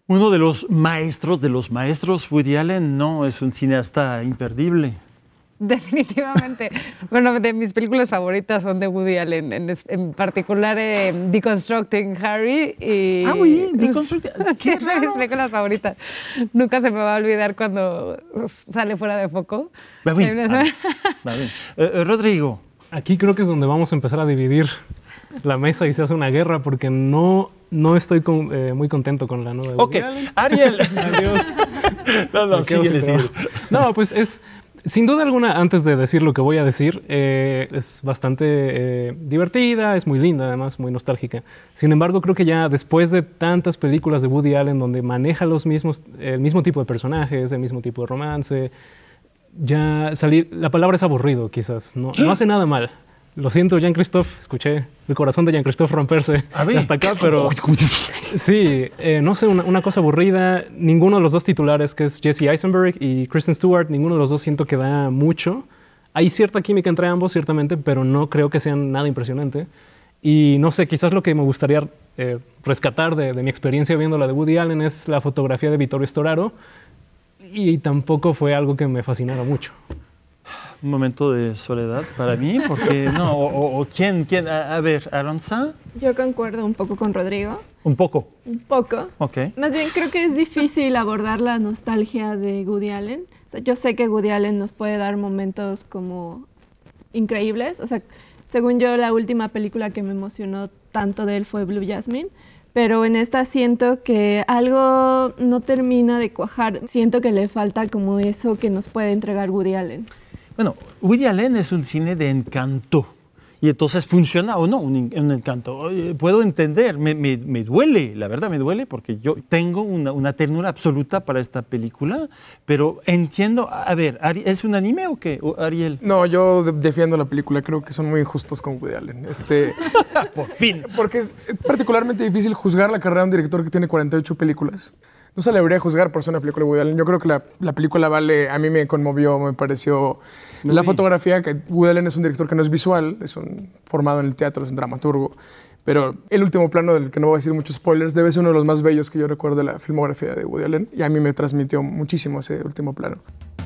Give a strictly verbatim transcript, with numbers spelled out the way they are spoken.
Uno de los maestros de los maestros, Woody Allen, no, es un cineasta imperdible. Definitivamente. Bueno, de mis películas favoritas son de Woody Allen, en, en particular eh, Deconstructing Harry. Y ah, muy bien, Deconstructing. Sí, es de mis películas favoritas. Nunca se me va a olvidar cuando sale fuera de foco. Va bien, va bien, va bien. Eh, Rodrigo. Aquí creo que es donde vamos a empezar a dividir la mesa y se hace una guerra porque no, no estoy con, eh, muy contento con la nueva de Woody Ok, Allen. Ariel. Adiós. No, no, síguele, síguele. No, pues es... Sin duda alguna, antes de decir lo que voy a decir, eh, es bastante eh, divertida, es muy linda, además, muy nostálgica. Sin embargo, creo que ya después de tantas películas de Woody Allen donde maneja los mismos, el mismo tipo de personajes, el mismo tipo de romance, ya salir, la palabra es aburrido, quizás. No, no hace nada mal. Lo siento, Jean-Christophe, escuché el corazón de Jean-Christophe romperse hasta acá, pero sí, eh, no sé, una, una cosa aburrida. Ninguno de los dos titulares, que es Jesse Eisenberg y Kristen Stewart, ninguno de los dos siento que da mucho. Hay cierta química entre ambos, ciertamente, pero no creo que sean nada impresionante. Y no sé, quizás lo que me gustaría eh, rescatar de, de mi experiencia viendo la de Woody Allen es la fotografía de Vittorio Storaro, y tampoco fue algo que me fascinara mucho. Un momento de soledad para mí, porque no, o, o, o quién, quién, a, a ver, Aranza. Yo concuerdo un poco con Rodrigo. Un poco. Un poco. Ok. Más bien creo que es difícil abordar la nostalgia de Woody Allen. O sea, yo sé que Woody Allen nos puede dar momentos como increíbles. O sea, según yo, la última película que me emocionó tanto de él fue Blue Jasmine. Pero en esta siento que algo no termina de cuajar. Siento que le falta como eso que nos puede entregar Woody Allen. Bueno, Woody Allen es un cine de encanto y entonces funciona o no un, un encanto. Puedo entender, me, me, me duele, la verdad me duele porque yo tengo una, una ternura absoluta para esta película, pero entiendo, a ver, ¿es un anime o qué, Ariel? No, yo defiendo la película, creo que son muy injustos con Woody Allen. Este, Por fin. Porque es particularmente difícil juzgar la carrera de un director que tiene cuarenta y ocho películas. No se le debería juzgar por ser una película de Woody Allen. Yo creo que la, la película vale, a mí me conmovió, me pareció Muy la bien. fotografía, que Woody Allen es un director que no es visual, es un formado en el teatro, es un dramaturgo, pero el último plano, del que no voy a decir muchos spoilers, debe ser uno de los más bellos que yo recuerdo de la filmografía de Woody Allen, y a mí me transmitió muchísimo ese último plano.